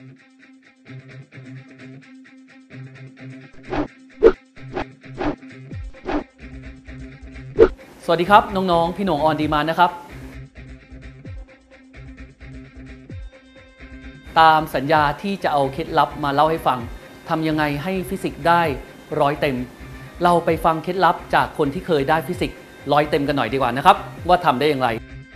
สวัสดีครับน้องๆพี่หนงออนดีมานนะครับตามสัญญาที่จะเอาเคล็ดลับมาเล่าให้ฟังทำยังไงให้ฟิสิกส์ได้100เต็มเราไปฟังเคล็ดลับจากคนที่เคยได้ฟิสิกส์100เต็มกันหน่อยดีกว่านะครับว่าทำได้อย่างไร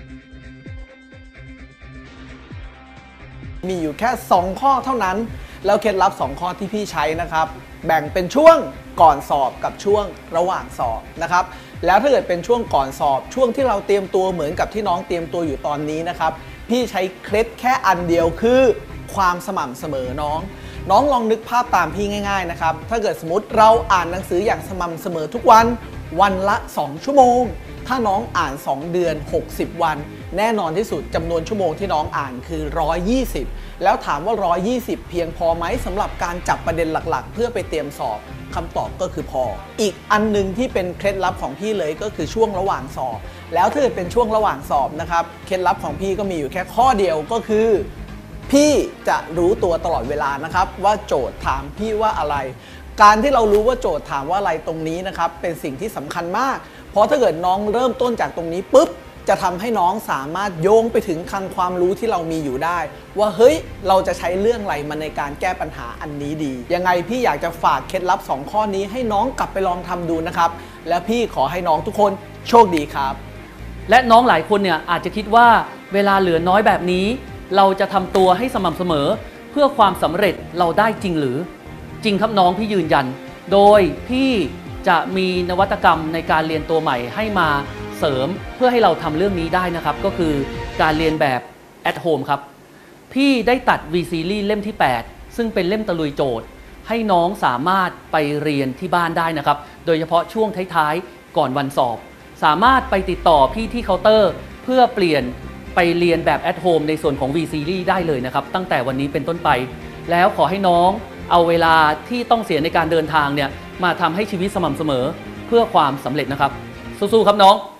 มีอยู่แค่2ข้อเท่านั้นแล้วเคล็ดลับ2ข้อที่พี่ใช้นะครับแบ่งเป็นช่วงก่อนสอบกับช่วงระหว่างสอบนะครับแล้วถ้าเกิดเป็นช่วงก่อนสอบช่วงที่เราเตรียมตัวเหมือนกับที่น้องเตรียมตัวอยู่ตอนนี้นะครับพี่ใช้เคล็ดแค่อันเดียวคือความสม่ำเสมอน้องลองนึกภาพตามพี่ง่ายๆนะครับถ้าเกิดสมมติเราอ่านหนังสืออย่างสม่ำเสมอทุกวันละ2ชั่วโมงถ้าน้องอ่าน2เดือน60วันแน่นอนที่สุดจำนวนชั่วโมงที่น้องอ่านคือ120แล้วถามว่า120เพียงพอไหมสำหรับการจับประเด็นหลักๆเพื่อไปเตรียมสอบคำตอบก็คือพออีกอันนึงที่เป็นเคล็ดลับของพี่เลยก็คือช่วงระหว่างสอบแล้วถ้าเป็นช่วงระหว่างสอบนะครับเคล็ดลับของพี่ก็มีอยู่แค่ข้อเดียวก็คือพี่จะรู้ตัวตลอดเวลานะครับว่าโจทย์ถามพี่ว่าอะไรการที่เรารู้ว่าโจทย์ถามว่าอะไรตรงนี้นะครับเป็นสิ่งที่สำคัญมากเพราะถ้าเกิดน้องเริ่มต้นจากตรงนี้ปุ๊บจะทำให้น้องสามารถโยงไปถึงคลังความรู้ที่เรามีอยู่ได้ว่าเฮ้ยเราจะใช้เรื่องอะไรมาในการแก้ปัญหาอันนี้ดียังไงพี่อยากจะฝากเคล็ดลับ2ข้อนี้ให้น้องกลับไปลองทำดูนะครับและพี่ขอให้น้องทุกคนโชคดีครับและน้องหลายคนเนี่ยอาจจะคิดว่าเวลาเหลือน้อยแบบนี้เราจะทำตัวให้สม่ำเสมอเพื่อความสำเร็จเราได้จริงหรือจริงครับน้องพี่ยืนยันโดยพี่จะมีนวัตกรรมในการเรียนตัวใหม่ให้มาเสริมเพื่อให้เราทำเรื่องนี้ได้นะครับก็คือการเรียนแบบ at home ครับพี่ได้ตัด V Series เล่มที่8ซึ่งเป็นเล่มตะลุยโจทย์ให้น้องสามารถไปเรียนที่บ้านได้นะครับโดยเฉพาะช่วงท้ายๆก่อนวันสอบสามารถไปติดต่อพี่ที่เคาน์เตอร์เพื่อเปลี่ยนไปเรียนแบบ at home ในส่วนของ V Series ได้เลยนะครับตั้งแต่วันนี้เป็นต้นไปแล้วขอให้น้องเอาเวลาที่ต้องเสียในการเดินทางเนี่ยมาทำให้ชีวิตสม่ำเสมอเพื่อความสำเร็จนะครับสู้ๆครับน้อง